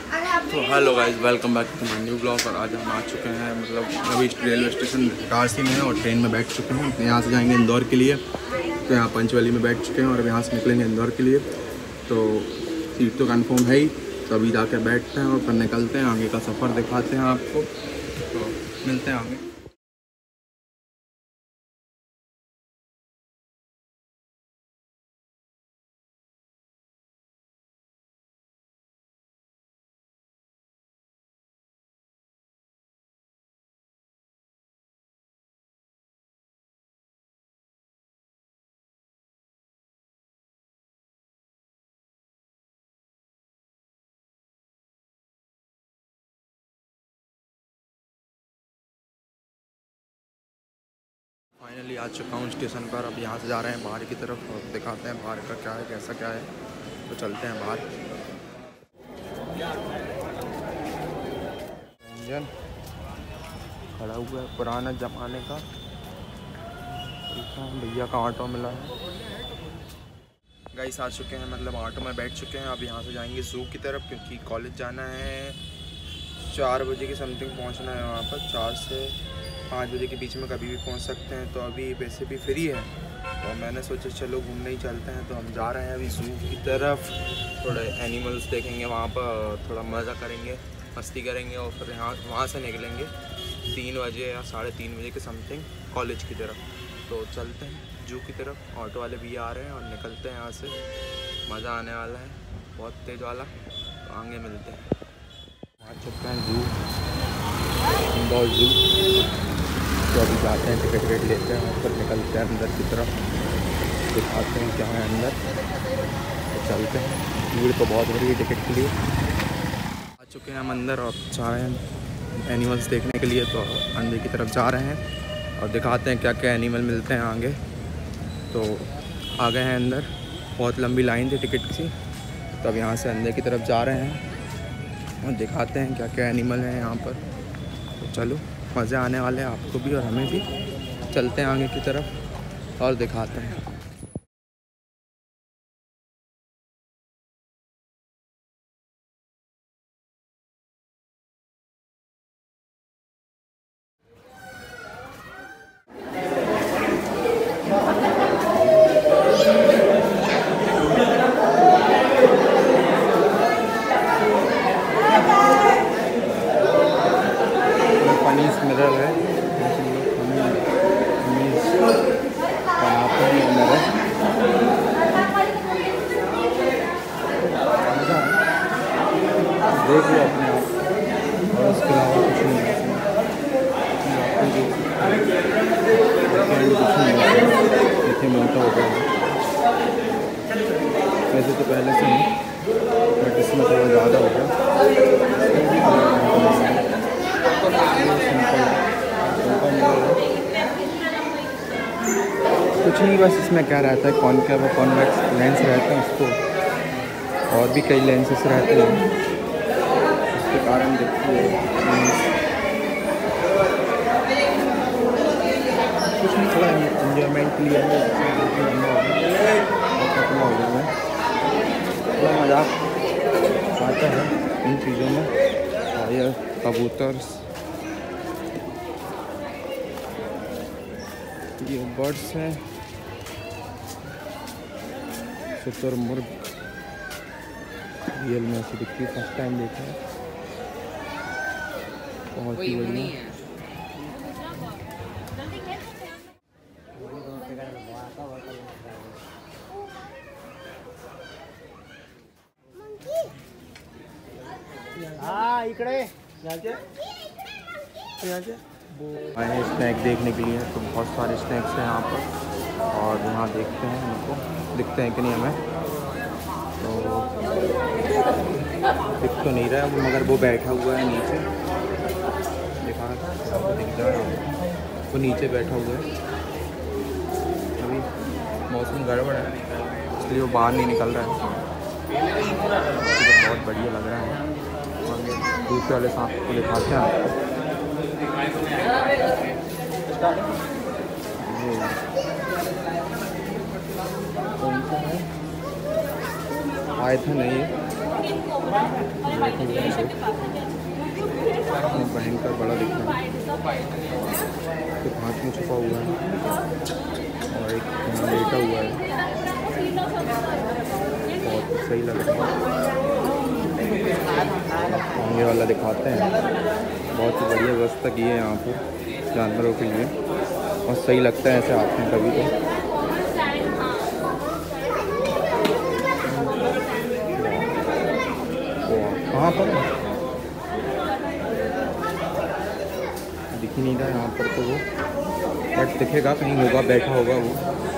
तो hello guys, welcome back to my new blog. और आज हम आ चुके हैं अभी रेलवे स्टेशन इटारसी में है और ट्रेन में बैठ चुके हैं। यहाँ से जाएंगे इंदौर के लिए, तो यहाँ पंचवली में बैठ चुके हैं और अब यहाँ से निकलेंगे इंदौर के लिए। तो सीट तो कंफर्म है ही, तो अभी जाकर बैठते हैं और फिर निकलते हैं। आगे का सफ़र दिखाते हैं आपको, तो मिलते हैं आगे। फाइनली आ चुका हूँ स्टेशन पर। अब यहाँ से जा रहे हैं बाहर की तरफ और दिखाते हैं बाहर का क्या है, कैसा क्या है। तो चलते हैं बाहर। इंजन खड़ा हुआ है पुराना ज़माने का। भैया का ऑटो मिला है। गाइस आ चुके हैं, ऑटो में बैठ चुके हैं। अब यहाँ से जाएंगे ज़ू की तरफ, क्योंकि कॉलेज जाना है। 4 बजे की समथिंग पहुँचना है वहाँ पर। 4 से 5 बजे के बीच में कभी भी पहुँच सकते हैं। तो अभी वैसे भी फ्री है, तो मैंने सोचा चलो घूमने ही चलते हैं। तो हम जा रहे हैं अभी ज़ू की तरफ। थोड़े एनिमल्स देखेंगे वहाँ पर, थोड़ा मज़ा करेंगे, मस्ती करेंगे और फिर वहाँ से निकलेंगे 3 बजे या 3:30 बजे के समथिंग कॉलेज की तरफ। तो चलते हैं ज़ू की तरफ। ऑटो वाले भी आ रहे हैं और निकलते हैं यहाँ से। मज़ा आने वाला है, बहुत तेज़ वाला। तो आगे मिलते हैं। आ चुके हैं ज़ू, इंदौर ज़ू। तो अभी जाते हैं, टिकट वेट लेते हैं और फिर निकलते हैं अंदर की तरफ। दिखाते हैं क्या है अंदर। तो चलते हैं। भीड़ तो बहुत हो रही है टिकट के लिए। आ चुके हैं हम अंदर और जा रहे हैं एनिमल्स देखने के लिए। तो अंदर की तरफ जा रहे हैं और दिखाते हैं क्या क्या एनिमल मिलते हैं आगे। तो आ गए हैं अंदर। बहुत लंबी लाइन थी टिकट की। तो अब यहाँ से अंदर की तरफ जा रहे हैं और दिखाते हैं क्या क्या एनिमल हैं यहाँ पर। तो चलो, मज़े आने वाले हैं आपको भी और हमें भी। चलते हैं आगे की तरफ और दिखाते हैं। फनीस मिरर है, बनाते हैं मिरर। देख लो अपने आप, और उसके अलावा कुछ नहीं है। देखिए मोटा हो गया। वैसे तो पहले से ही, बट इसमें थोड़ा ज़्यादा हो गया। कुछ नहीं, बस इसमें क्या रहता है, कॉनकेव और कॉन्वेक्स लेंस रहते हैं उसको, और भी कई लेंसेस रहते हैं। इसके कारण देखिए कुछ नहीं, थोड़ा इन्जॉयमेंट के लिए है। हो गया मैं, थोड़ा मज़ाक आता है इन चीज़ों में। और ये कबूतर, ये बर्ड्स हैं, शुतुरमुर्ग रियल में ऐसी दिखती है, फर्स्ट टाइम देखा है। बहुत ही बढ़िया। इकड़े आए स्नैक देखने के लिए। तो बहुत सारे स्नैक्स हैं यहाँ पर और यहाँ देखते हैं उनको दिखते हैं कि नहीं हमें। तो दिख तो नहीं रहा है मगर वो बैठा हुआ है नीचे। दिखा दिख जा रहा है, वो नीचे बैठा हुआ है। अभी मौसम गड़बड़ है इसलिए वो बाहर नहीं निकल रहा है। तो बहुत बढ़िया लग रहा है। दूसरे वाले सांप को दिखाते हैं आपको। कौन सा है, आए थे नहीं, भयंकर बड़ा दिख रहा है, तो हाथ में छुपा हुआ है और एक यहाँ लेटा हुआ है, बहुत सही लग रहा है। आगे वाला दिखाते हैं, बहुत ही बढ़िया व्यवस्था की है यहाँ पर जानवरों के लिए, और सही लगता है ऐसे आते हैं कभी तो। कहाँ पर दिख ही नहीं रहा यहाँ पर तो वो, बट दिखेगा कहीं, होगा बैठा होगा वो।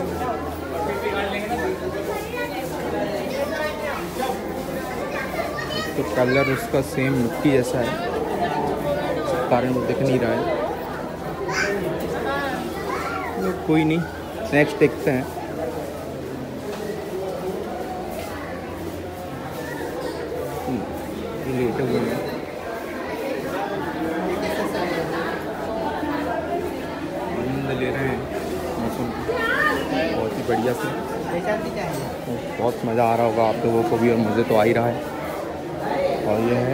तो कलर उसका सेम मिट्टी जैसा है, इस कारण वो दिख नहीं रहा है। तो कोई नहीं, नेक्स्ट देखते हैं। लेटे हुए हैं, आनंद ले रहे हैं मौसम, बहुत ही बढ़िया से। बहुत मज़ा आ रहा होगा आप लोगों को भी, और मुझे तो आ ही रहा है। और ये है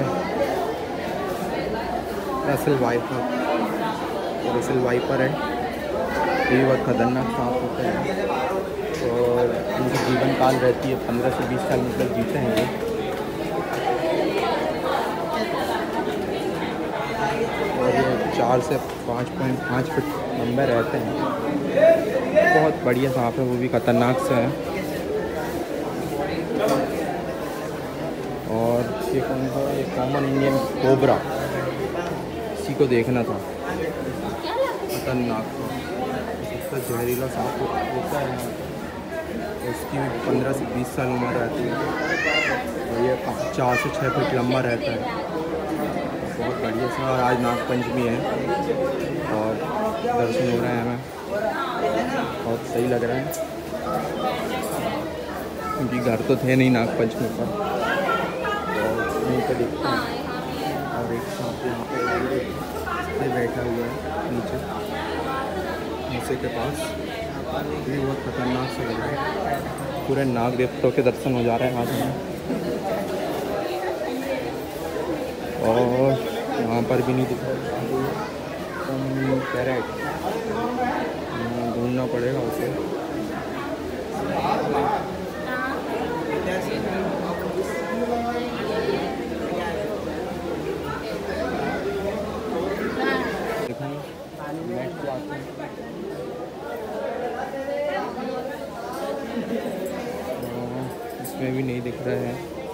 रसेल वाइपर, रसेल वाइपर है, ये बहुत खतरनाक सांप होता है, और इनकी जीवन काल रहती है 15 से 20 साल मतलब जीते हैं ये। और ये 4 से 5.5 फीट लंबे रहते हैं, बहुत बढ़िया सांप है, वो भी खतरनाक से है। और ये कौन सा, ये कॉमन इंडियन कोबरा, इसी को देखना था, खतरनाक सबसे जहरीला सांप होता है। उसकी भी 15 से 20 साल उम्र रहती है, और ये 4 से 6 फीट लंबा रहता है, बहुत बढ़िया सा। और आज नाग पंचमी है और दर्शन हो रहे हैं हमें, बहुत सही लग रहा है, क्योंकि घर तो थे नहीं नाग पंचमी पर। और यहीं पर देखते हैं, और एक सांप यहाँ पे बैठा हुआ है नीचे नीचे के पास, ये बहुत खतरनाक से लग रहा है। पूरे नाग देवताओं के दर्शन हो जा रहे हैं आज हमें। और यहाँ पर भी नहीं दिख रहा, पैरेट ढूंढना पड़ेगा उसे। इसमें भी नहीं दिख रहा है,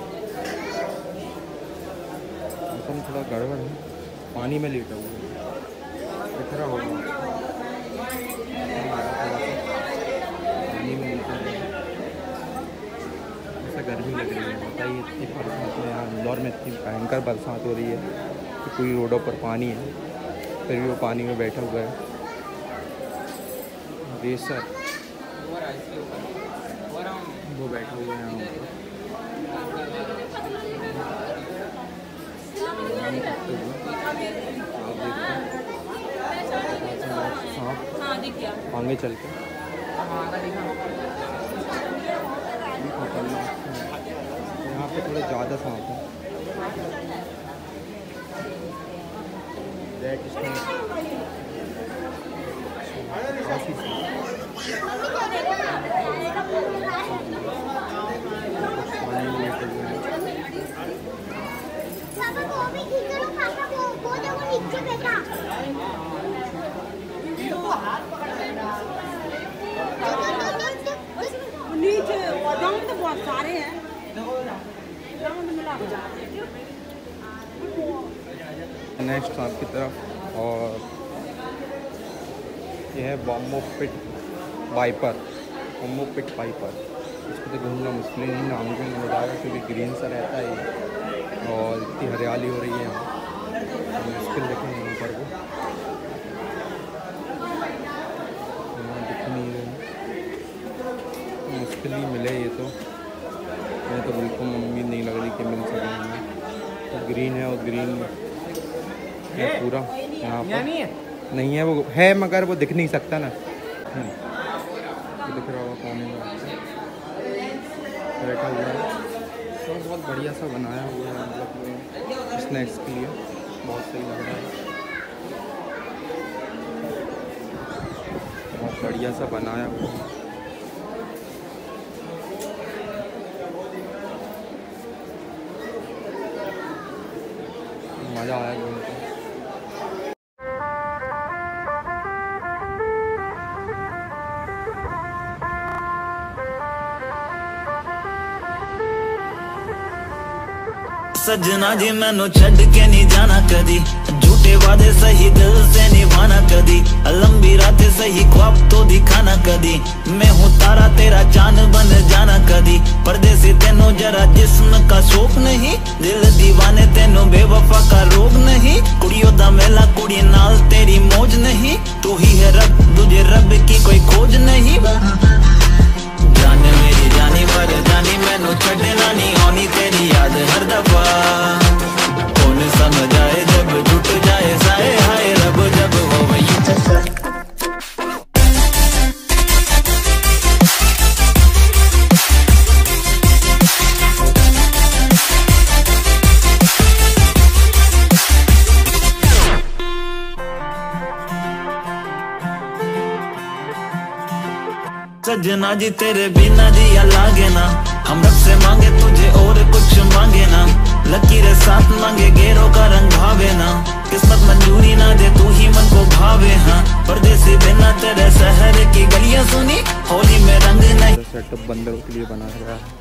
मौसम थोड़ा गड़बड़ है, पानी में लेटा हुआ है, दिख रहा होगा पानी में लेटा हुआ है। ऐसा गर्मी लग रही है, बताइए, इतनी बरसात में यहाँ इंदौर में इतनी भयंकर बरसात हो रही है कि पूरी रोडों पर पानी है, फिर भी वो पानी में बैठा हुआ है। रेसर वो बैठा हुआ है यहाँ पर। आगे चल के यहाँ पे थोड़े ज़्यादा सांप हैं। नीचे गाँव में तो बहुत सारे हैं। नेक्स्ट सांप की तरफ, और यह है बॉम्बो पिट वाइपर, बॉम्बो पिट वाइपर। इसको तो ढूंढना मुश्किल नहीं, नाम को मिल जाएगा क्योंकि ग्रीन सा रहता है और इतनी हरियाली हो रही है यहाँ, तो मुश्किल देखेंगे यहाँ पर वो दिख नहीं रहे, मुश्किल ही मिले ये तो। मुझे तो बिल्कुल उम्मीद नहीं लग रही कि मिल सकेंगे। तो ग्रीन है, और ग्रीन है पूरा यहाँ पर नहीं है, वो है मगर वो दिख नहीं सकता ना। दिख रहा होगा पानी में बैठा हुआ है, और बहुत बढ़िया सा बनाया हुआ है, मतलब स्नैक्स के लिए बहुत सही लग रहा है। बहुत बढ़िया सा बनाया हुआ है। मज़ा आया घूम के। सजना जी मैनू छड़ के नहीं जाना कदी, झूठे वादे सही दिल से निभाना कदी, लंबी रातें सही ख्वाब तो दिखाना कदी, मैं हूँ तारा तेरा चांद बन जाना कदी, परदेसी तेनू जरा जिस्म का शौक नहीं, दिल दीवाने तेनू बेवफा का रोग नहीं, कुड़ियों दा मेला कुड़ी नाल तेरी मौज नहीं, तू ही है रब तुझे रब की कोई खोज नहीं, जान मेरी जानी पर जानी मैनू छड़ना नहीं आनी तेरी याद हर दफा, कौन समझ आए जब टूट जाए साए हाय रब जब हो वही सजना जी तेरे बिना जिया लागे ना, हम रब से मांगे तुझे और कुछ मांगे ना, लकीरें साथ मांगे गेरों का रंग भावे ना, किस्मत मंजूरी ना दे तू ही मन को भावे, हाँ परदेसी बिना तेरे शहर की गलियां सुनी होली में रंग नहीं। सेटअप बंदरों के लिए बनाया गया है,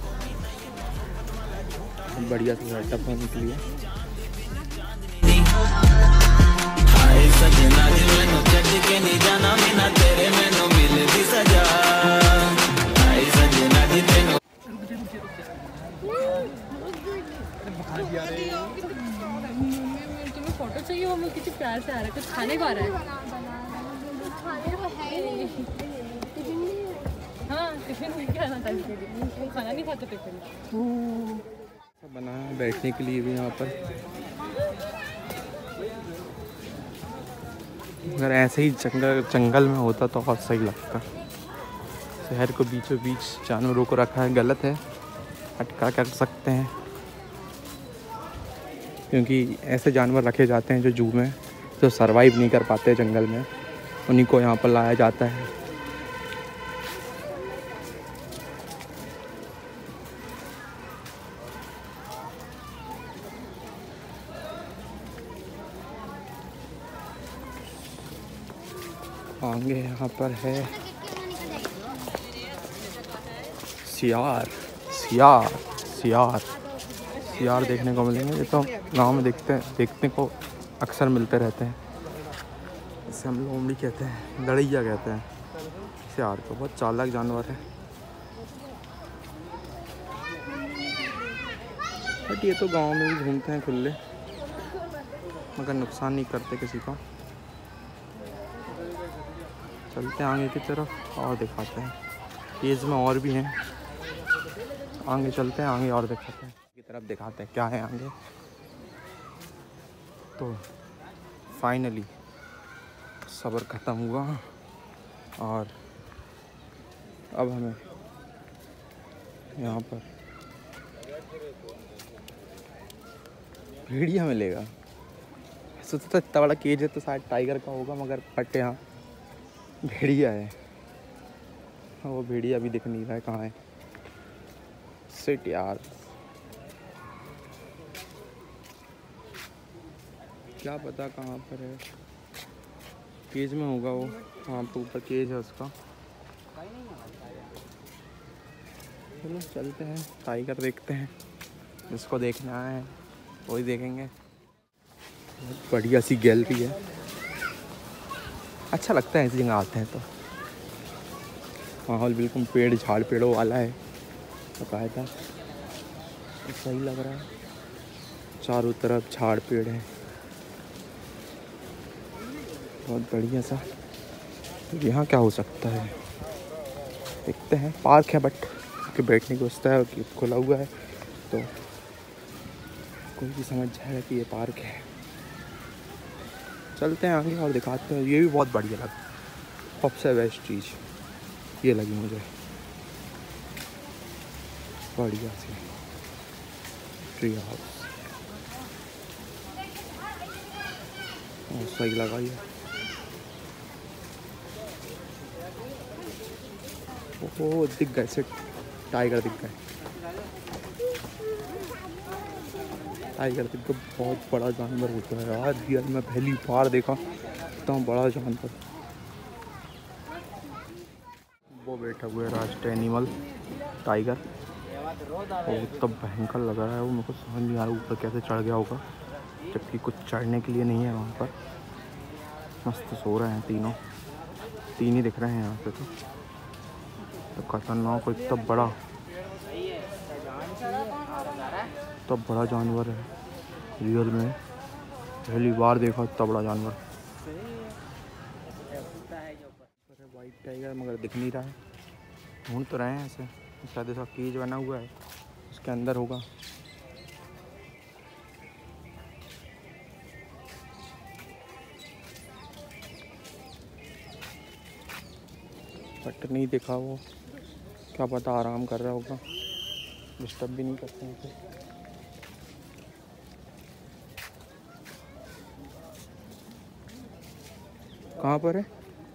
बढ़िया सा सेटअप है उनके लिए। हाय सजना जी मैनू छड़ के नहीं जाना, बिना तेरे मैनू मिल दी सजा, हाय सजना जी तेनू तुम्हें फोटो चाहिए हो, मैं कितने प्यार से आ रहा है, कुछ खाने को आ रहा है। हाँ टिफिन लेके आना था, वो खाना नहीं खाते टिफिन। बना है बैठने के लिए भी यहाँ पर। अगर ऐसे ही जंगल में होता तो बहुत सही लगता। शहर को बीचों बीच जानवरों को रखा है, गलत है, हटका कर सकते हैं, क्योंकि ऐसे जानवर रखे जाते हैं जो जू में जो सरवाइव नहीं कर पाते जंगल में, उन्हीं को यहाँ पर लाया जाता है। आगे यहाँ पर है सियार सियार सियार सियार देखने को मिलेंगे। ये तो गांव में देखने को अक्सर मिलते रहते हैं। इसे हम लोमड़ी कहते हैं, लड़ैया कहते हैं सियार को। बहुत चालाक जानवर है, बट ये तो गांव में भी घूमते हैं खुले, मगर नुकसान नहीं करते किसी का। चलते हैं आगे की तरफ और दिखाते हैं, केज में और भी हैं, आगे चलते हैं, आगे और दिखाते हैं की तरफ दिखाते हैं क्या है आगे। तो फाइनली सब्र ख़त्म हुआ और अब हमें यहाँ पर भेड़िया मिलेगा। सोचता था इतना बड़ा केज है तो शायद टाइगर का होगा, मगर बट यहाँ भेड़िया है। वो भेड़िया अभी दिख नहीं रहा है, कहाँ है। सिट यार, क्या पता कहाँ पर है। केज में होगा वो, वहाँ पर ऊपर केज है उसका। चलो चलते हैं, टाइगर देखते हैं, जिसको देखना है वही देखेंगे। बहुत बढ़िया सी गैलरी है, अच्छा लगता है ऐसी जगह आते हैं तो। माहौल बिल्कुल पेड़ झाड़ पेड़ों वाला है, बाकायदा तो सही लग रहा है। चारों तरफ झाड़ पेड़ हैं, बहुत बढ़िया सा। यहाँ क्या हो सकता है देखते हैं। पार्क है बट कि बैठने की व्यवस्था है, कि खुला हुआ है तो कोई भी समझ जाएगा कि ये पार्क है। चलते हैं आगे और दिखाते हैं। ये भी बहुत बढ़िया लगा, सबसे बेस्ट चीज़ ये लगी मुझे, बढ़िया सी। ट्री हाउस सही लगा ये। ओह दिख गए से टाइगर दिख गए, टाइगर दिख गया। बहुत बड़ा जानवर होता है यार, रियल में पहली बार देखा इतना बड़ा जानवर। वो बैठा हुआ है राष्ट्रीय एनिमल टाइगर, और तब भयंकर लग रहा है वो। मेरे को समझ नहीं आ रहा ऊपर कैसे चढ़ गया होगा, जबकि कुछ चढ़ने के लिए नहीं है वहाँ पर। मस्त सो रहे हैं तीनों, तीन ही दिख रहे हैं यहाँ पे। तो खतरनाक कोई तब बड़ा, तब बड़ा जानवर है रियल में, पहली बार देखा इतना बड़ा जानवर। वाइट टाइगर मगर दिख नहीं रहा है, ढूंढ तो रहे हैं ऐसे। शायद ऐसा केज बना हुआ है, उसके अंदर होगा। बट नहीं दिखा वो, क्या पता आराम कर रहा होगा, डिस्टर्ब भी नहीं करते हैं उसे। कहाँ पर है?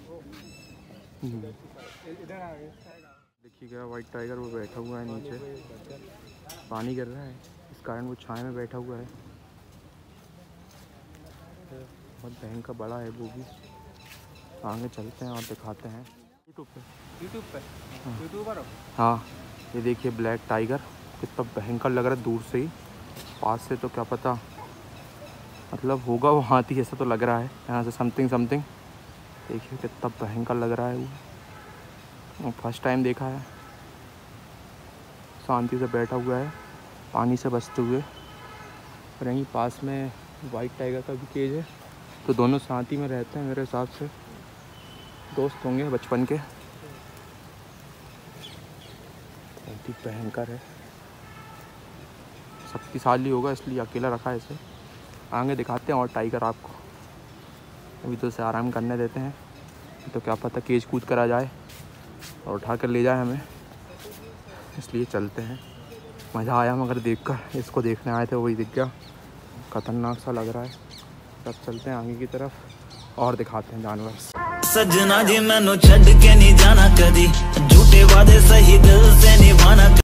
देखिए गया वाइट टाइगर, वो बैठा हुआ है नीचे, पानी गिर रहा है इस कारण वो छाया में बैठा हुआ है। बहुत भयंकर बड़ा है वो भी। आगे चलते हैं और दिखाते हैं। यूट्यूब पे यूट्यूबर हो? हाँ, ये देखिए ब्लैक टाइगर कितना भयंकर लग रहा है दूर से ही। पास से तो क्या पता, मतलब होगा वो हाथी ऐसा तो लग रहा है यहाँ से। समथिंग देखिए कितना भयंकर लग रहा है वो। फर्स्ट टाइम देखा है। शांति से बैठा हुआ है पानी से बचते हुए। और यहीं पास में वाइट टाइगर का भी केज है, तो दोनों साथ ही में रहते हैं मेरे हिसाब से, दोस्त होंगे बचपन के। बहुत ही भयंकर है, शक्तिशाली होगा इसलिए अकेला रखा है इसे। आगे दिखाते हैं और टाइगर आपको। अभी तो इसे आराम करने देते हैं, तो क्या पता केज कूद कर आ जाए और उठा कर ले जाए हमें, इसलिए चलते हैं। मज़ा आया मगर देखकर, इसको देखने आए थे वही दिख गया, खतरनाक सा लग रहा है। तब चलते हैं आगे की तरफ और दिखाते हैं जानवर। सजना जी मैनू छड़ के नहीं जाना कदी, झूठे वादे सही दिल से निभाना।